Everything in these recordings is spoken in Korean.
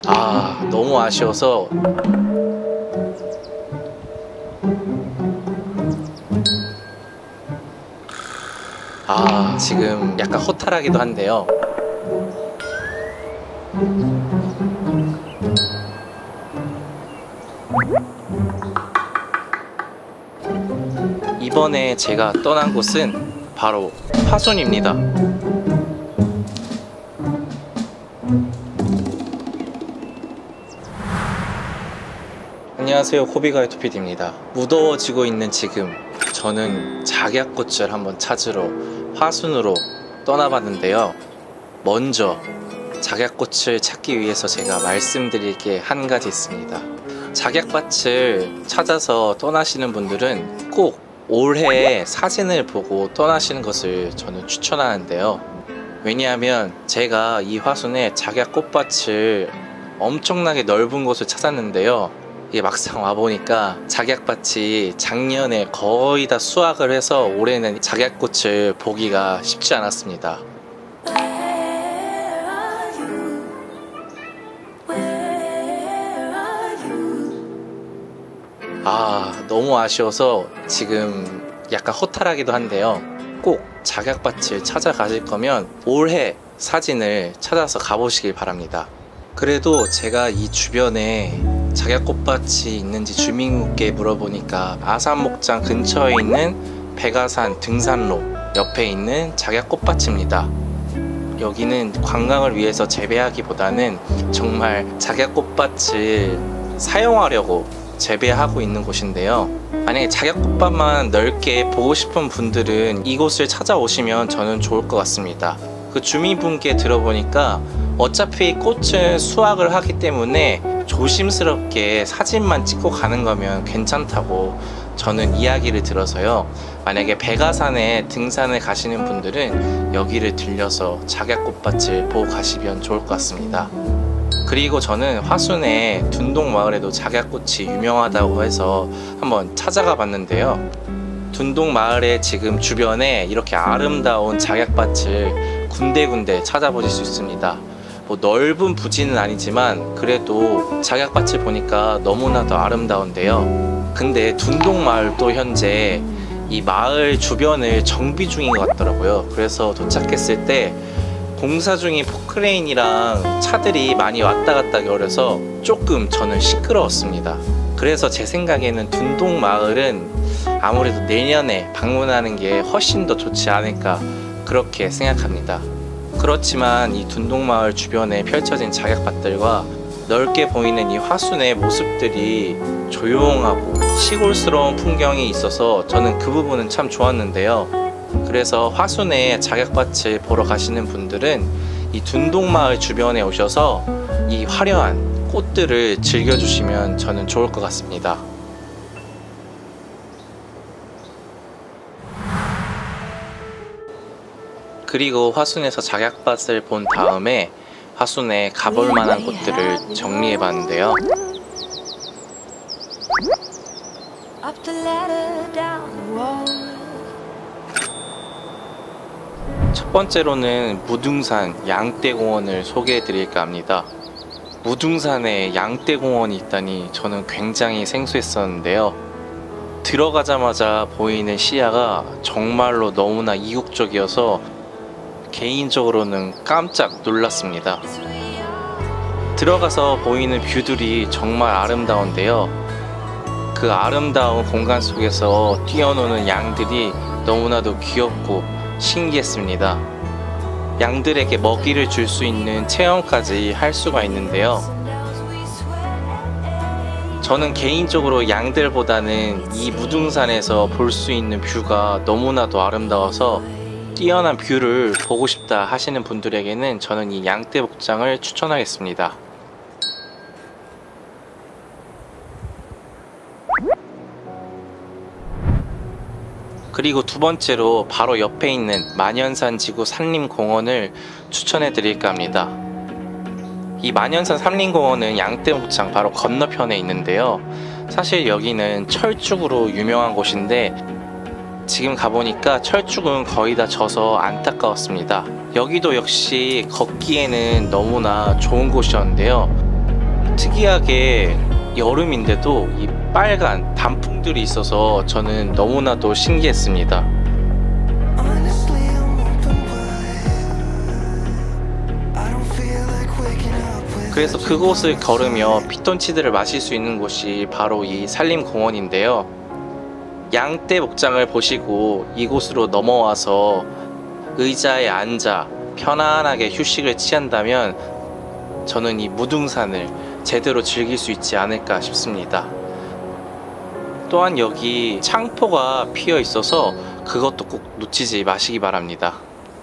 너무 아쉬워서 지금 약간 허탈하기도 한데요. 이번에 제가 떠난 곳은 바로 화순입니다. 안녕하세요, 코비가이토 PD입니다. 무더워지고 있는 지금 저는 작약꽃을 한번 찾으러 화순으로 떠나봤는데요. 먼저 작약꽃을 찾기 위해서 제가 말씀드릴 게 한 가지 있습니다. 작약밭을 찾아서 떠나시는 분들은 꼭 올해 사진을 보고 떠나시는 것을 저는 추천하는데요. 왜냐하면 제가 이 화순에 작약꽃밭을 엄청나게 넓은 곳을 찾았는데요. 이게 막상 와보니까 작약밭이 작년에 거의 다 수확을 해서 올해는 작약꽃을 보기가 쉽지 않았습니다. 너무 아쉬워서 지금 약간 허탈하기도 한데요. 꼭 작약밭을 찾아가실 거면 올해 사진을 찾아서 가보시길 바랍니다. 그래도 제가 이 주변에 작약꽃밭이 있는지 주민분께 물어보니까 아산목장 근처에 있는 백아산 등산로 옆에 있는 작약꽃밭입니다. 여기는 관광을 위해서 재배하기보다는 정말 작약꽃밭을 사용하려고 재배하고 있는 곳인데요. 만약에 작약꽃밭만 넓게 보고 싶은 분들은 이곳을 찾아오시면 저는 좋을 것 같습니다. 그 주민분께 들어보니까 어차피 꽃은 수확을 하기 때문에 조심스럽게 사진만 찍고 가는 거면 괜찮다고 저는 이야기를 들어서요. 만약에 백아산에 등산을 가시는 분들은 여기를 들려서 작약꽃밭을 보고 가시면 좋을 것 같습니다. 그리고 저는 화순의 둔동마을에도 작약꽃이 유명하다고 해서 한번 찾아가 봤는데요. 둔동마을의 지금 주변에 이렇게 아름다운 작약밭을 군데군데 찾아보실 수 있습니다. 뭐 넓은 부지는 아니지만 그래도 작약밭을 보니까 너무나도 아름다운데요. 근데 둔동마을도 현재 이 마을 주변을 정비 중인 것 같더라고요. 그래서 도착했을 때 공사 중인 포크레인이랑 차들이 많이 왔다 갔다 거려서 조금 저는 시끄러웠습니다. 그래서 제 생각에는 둔동마을은 아무래도 내년에 방문하는 게 훨씬 더 좋지 않을까 그렇게 생각합니다. 그렇지만 이 둔동마을 주변에 펼쳐진 작약밭들과 넓게 보이는 이 화순의 모습들이 조용하고 시골스러운 풍경이 있어서 저는 그 부분은 참 좋았는데요. 그래서 화순의 작약밭을 보러 가시는 분들은 이 둔동마을 주변에 오셔서 이 화려한 꽃들을 즐겨주시면 저는 좋을 것 같습니다. 그리고 화순에서 작약밭을 본 다음에 화순에 가볼 만한 곳들을 정리해 봤는데요. 첫 번째로는 무등산 양떼공원을 소개해 드릴까 합니다. 무등산에 양떼공원이 있다니 저는 굉장히 생소했었는데요. 들어가자마자 보이는 시야가 정말로 너무나 이국적이어서 개인적으로는 깜짝 놀랐습니다. 들어가서 보이는 뷰들이 정말 아름다운데요. 그 아름다운 공간 속에서 뛰어노는 양들이 너무나도 귀엽고 신기했습니다. 양들에게 먹이를 줄 수 있는 체험까지 할 수가 있는데요. 저는 개인적으로 양들보다는 이 무등산에서 볼 수 있는 뷰가 너무나도 아름다워서 뛰어난 뷰를 보고 싶다 하시는 분들에게는 저는 이 양떼 목장을 추천하겠습니다. 그리고 두 번째로 바로 옆에 있는 만연산 지구 산림공원을 추천해 드릴까 합니다. 이 만연산 산림공원은 양떼 목장 바로 건너편에 있는데요. 사실 여기는 철쭉으로 유명한 곳인데 지금 가보니까 철쭉은 거의 다 져서 안타까웠습니다. 여기도 역시 걷기에는 너무나 좋은 곳이었는데요. 특이하게 여름인데도 이 빨간 단풍들이 있어서 저는 너무나도 신기했습니다. 그래서 그곳을 걸으며 피톤치드를 마실 수 있는 곳이 바로 이 산림공원인데요. 양떼 목장을 보시고 이곳으로 넘어와서 의자에 앉아 편안하게 휴식을 취한다면 저는 이 무등산을 제대로 즐길 수 있지 않을까 싶습니다. 또한 여기 창포가 피어 있어서 그것도 꼭 놓치지 마시기 바랍니다.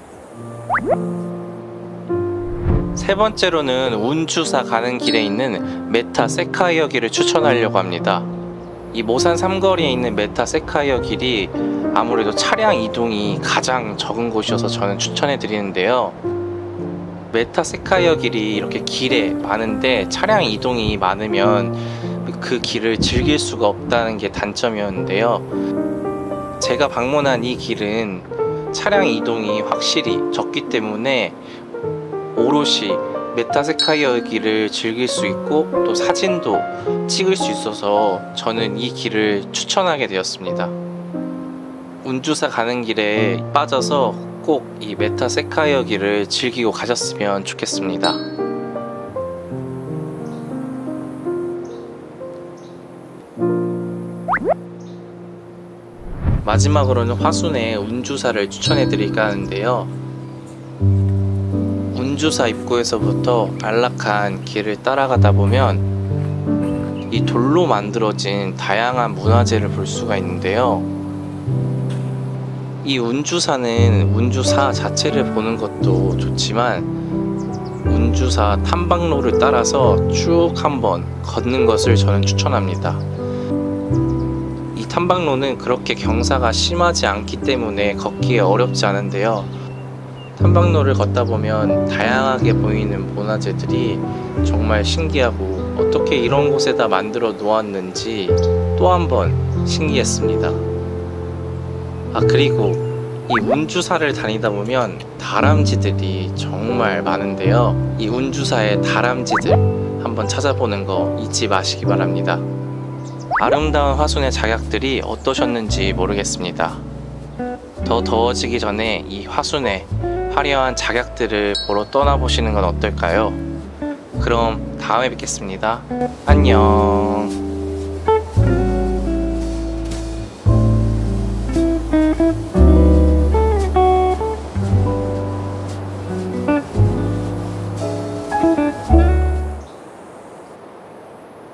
세 번째로는 운주사 가는 길에 있는 메타세카이어 길을 추천하려고 합니다. 이 모산 삼거리에 있는 메타세카이어 길이 아무래도 차량 이동이 가장 적은 곳이어서 저는 추천해 드리는데요. 메타세카이어 길이 이렇게 길에 많은데 차량 이동이 많으면 그 길을 즐길 수가 없다는 게 단점이었는데요. 제가 방문한 이 길은 차량 이동이 확실히 적기 때문에 오롯이 메타세카이어 길을 즐길 수 있고 또 사진도 찍을 수 있어서 저는 이 길을 추천하게 되었습니다. 운주사 가는 길에 빠져서 꼭 이 메타세카이어 길을 즐기고 가셨으면 좋겠습니다. 마지막으로는 화순의 운주사를 추천해 드릴까 하는데요. 운주사 입구에서부터 안락한 길을 따라가다 보면 이 돌로 만들어진 다양한 문화재를 볼 수가 있는데요. 이 운주사는 운주사 자체를 보는 것도 좋지만 운주사 탐방로를 따라서 쭉 한번 걷는 것을 저는 추천합니다. 이 탐방로는 그렇게 경사가 심하지 않기 때문에 걷기에 어렵지 않은데요. 탐방로를 걷다 보면 다양하게 보이는 문화재들이 정말 신기하고 어떻게 이런 곳에다 만들어 놓았는지 또 한 번 신기했습니다. 그리고 이 운주사를 다니다 보면 다람쥐들이 정말 많은데요. 이 운주사의 다람쥐들 한번 찾아보는 거 잊지 마시기 바랍니다. 아름다운 화순의 작약들이 어떠셨는지 모르겠습니다. 더 더워지기 전에 이 화순의 화려한 작약들을 보러 떠나보시는 건 어떨까요? 그럼 다음에 뵙겠습니다. 안녕.